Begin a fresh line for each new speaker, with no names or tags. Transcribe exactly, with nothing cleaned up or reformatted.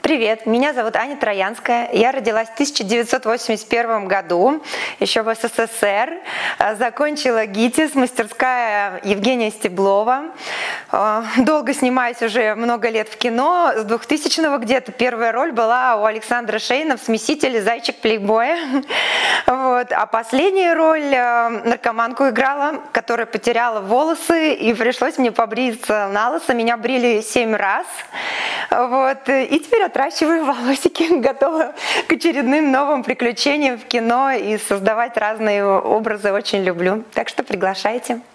Привет, меня зовут Аня Троянская. Я родилась в тысяча девятьсот восемьдесят первом году, еще в СССР. Закончила ГИТИС, мастерская Евгения Стеблова. Долго снимаюсь, уже много лет в кино. С двухтысячного где-то первая роль была у Александра Шейна в «Смесителе. Зайчик плейбоя». Вот. А последняя роль наркоманку играла, которая потеряла волосы, и пришлось мне побриться на лысо. Меня брили семь раз. Вот. И теперь отращиваю волосики, готова к очередным новым приключениям в кино, и создавать разные образы очень люблю. Так что приглашайте.